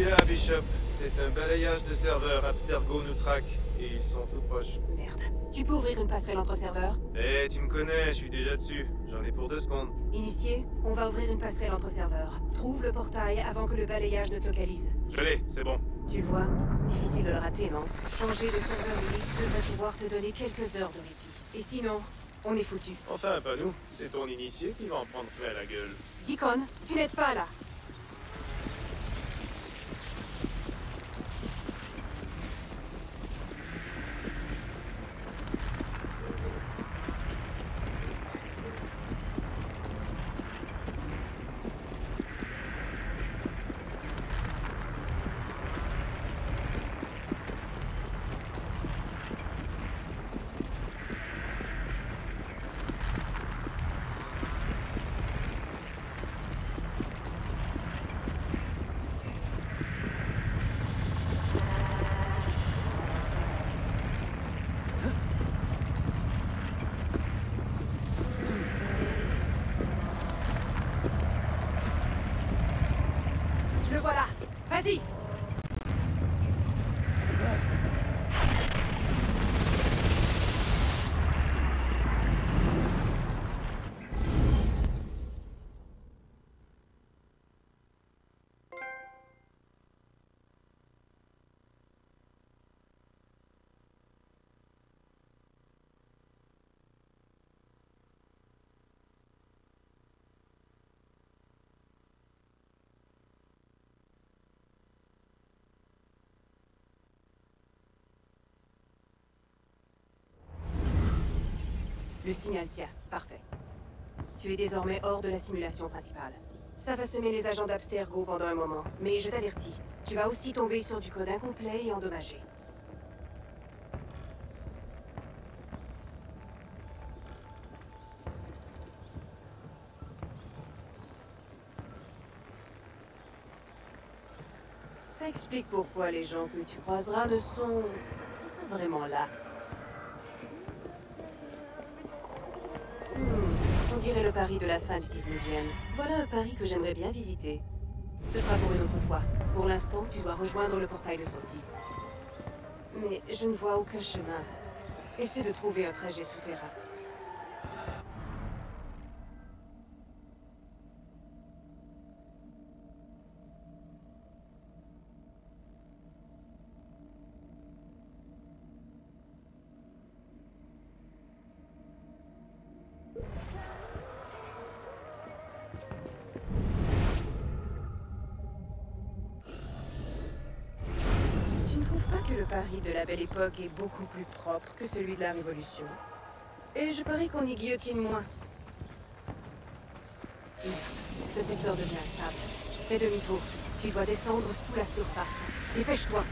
suis là, Bishop. C'est un balayage de serveurs. Abstergo nous traque. Et ils sont tout proches. Merde. Tu peux ouvrir une passerelle entre serveurs? Eh, tu me connais, je suis déjà dessus. J'en ai pour 2 secondes. Initié, on va ouvrir une passerelle entre serveurs. Trouve le portail avant que le balayage ne te localise. Je l'ai, c'est bon. Tu le vois? Difficile de le rater, non? Changer de serveur unique devrait pouvoir te donner quelques heures de répit. Et sinon, on est foutu. Enfin, pas nous. C'est ton initié qui va en prendre plein la gueule. Deacon, tu n'aides pas là. Le voilà. Vas-y. Le signal tient. Parfait. Tu es désormais hors de la simulation principale. Ça va semer les agents d'Abstergo pendant un moment, mais je t'avertis, tu vas aussi tomber sur du code incomplet et endommagé. Ça explique pourquoi les gens que tu croiseras ne sont pas vraiment là. On dirait le Paris de la fin du 19e. Voilà un Paris que j'aimerais bien visiter. Ce sera pour une autre fois. Pour l'instant, tu dois rejoindre le portail de sortie. Mais je ne vois aucun chemin. Essaie de trouver un trajet souterrain. Le Paris de la Belle Époque est beaucoup plus propre que celui de la Révolution. Et je parie qu'on y guillotine moins. Ce secteur devient instable. Fais demi-tour. Tu dois descendre sous la surface. Dépêche-toi.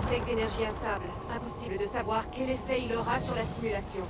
vortex d'énergie instable. Impossible de savoir quel effet il aura sur la simulation.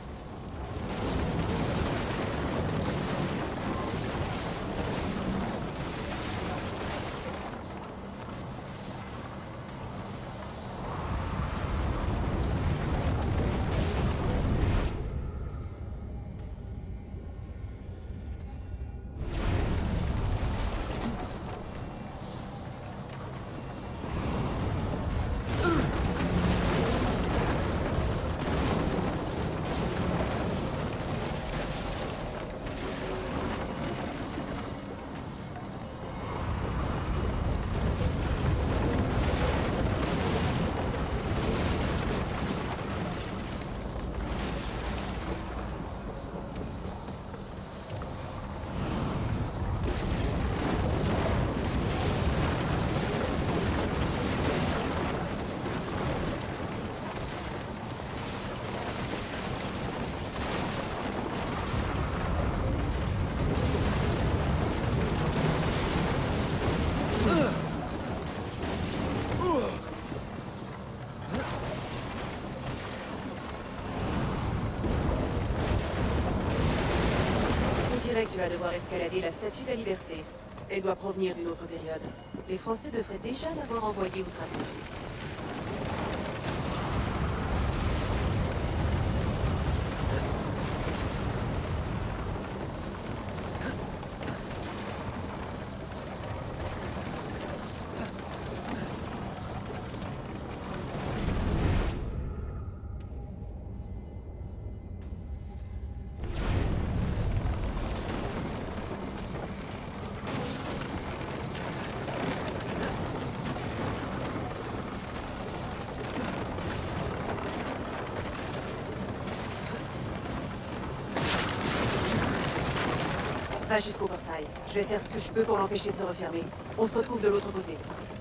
Tu vas devoir escalader la Statue de la Liberté. Elle doit provenir d'une autre période. Les Français devraient déjà l'avoir envoyée outre-Atlantique. Va jusqu'au portail. Je vais faire ce que je peux pour l'empêcher de se refermer. On se retrouve de l'autre côté.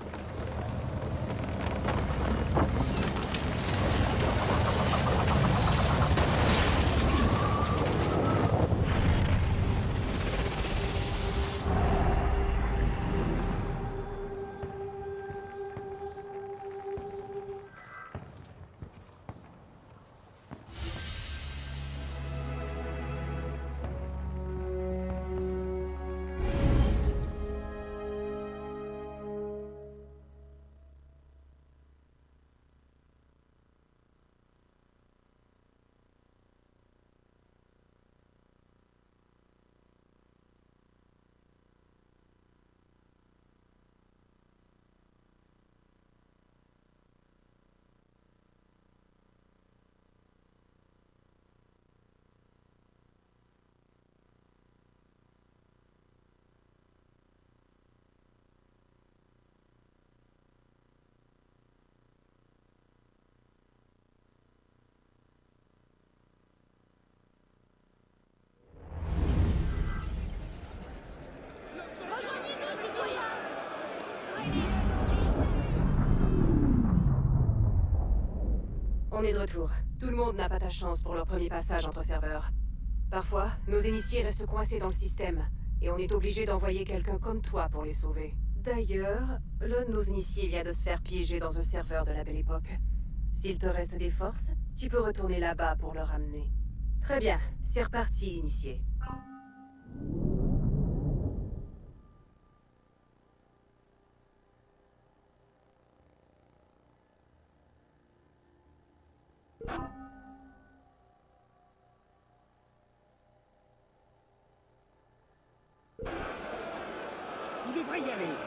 On est de retour. Tout le monde n'a pas ta chance pour leur premier passage entre serveurs. Parfois, nos initiés restent coincés dans le système, et on est obligé d'envoyer quelqu'un comme toi pour les sauver. D'ailleurs, l'un de nos initiés vient de se faire piéger dans un serveur de la Belle Époque. S'il te reste des forces, tu peux retourner là-bas pour le ramener. Très bien, c'est reparti, initié. Il devrait y aller.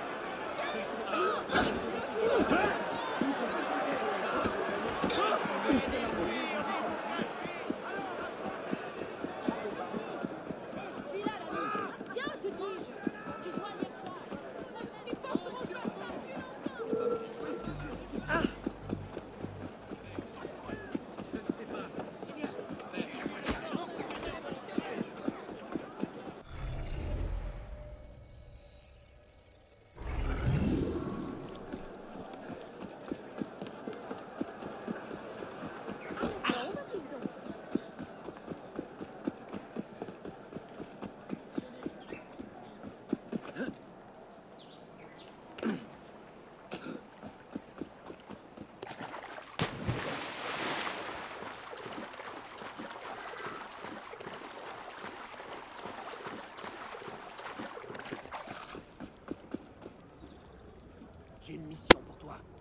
J'ai une mission pour toi.